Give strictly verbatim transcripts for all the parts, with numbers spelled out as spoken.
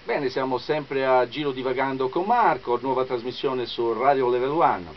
Bene, siamo sempre a Giro Divagando con Marco, nuova trasmissione su Radio Level One.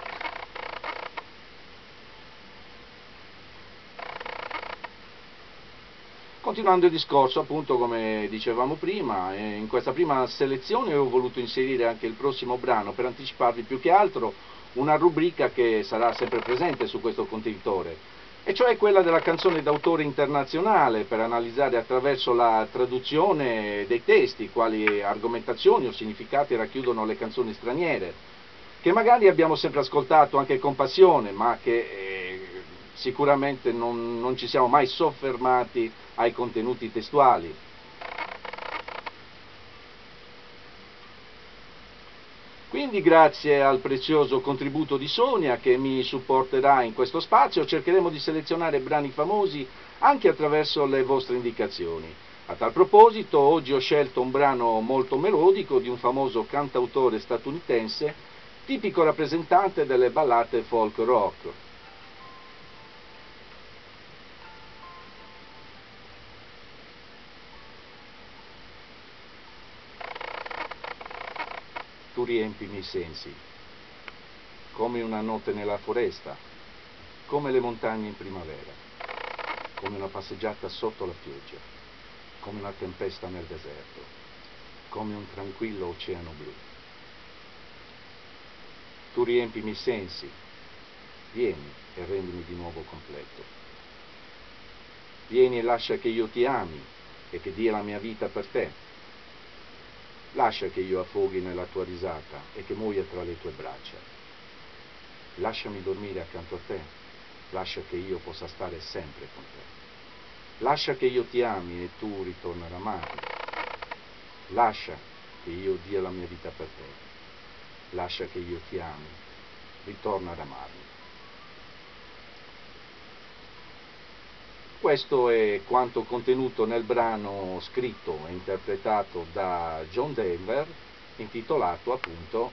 Continuando il discorso, appunto, come dicevamo prima, in questa prima selezione ho voluto inserire anche il prossimo brano per anticiparvi più che altro una rubrica che sarà sempre presente su questo contenitore, e cioè quella della canzone d'autore internazionale, per analizzare attraverso la traduzione dei testi quali argomentazioni o significati racchiudono le canzoni straniere, che magari abbiamo sempre ascoltato anche con passione, ma che eh, sicuramente non, non ci siamo mai soffermati ai contenuti testuali. Quindi, grazie al prezioso contributo di Sonia che mi supporterà in questo spazio, cercheremo di selezionare brani famosi anche attraverso le vostre indicazioni. A tal proposito, oggi ho scelto un brano molto melodico di un famoso cantautore statunitense, tipico rappresentante delle ballate folk rock. Tu riempi i miei sensi, come una notte nella foresta, come le montagne in primavera, come una passeggiata sotto la pioggia, come una tempesta nel deserto, come un tranquillo oceano blu. Tu riempi i miei sensi, vieni e rendimi di nuovo completo. Vieni e lascia che io ti ami e che dia la mia vita per te. Lascia che io affoghi nella tua risata e che muoia tra le tue braccia. Lasciami dormire accanto a te, lascia che io possa stare sempre con te. Lascia che io ti ami e tu ritorna ad amarmi. Lascia che io dia la mia vita per te. Lascia che io ti ami, ritorna ad amarmi. Questo è quanto contenuto nel brano scritto e interpretato da John Denver, intitolato appunto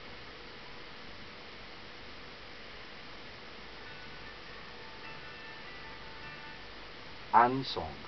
Annie Song.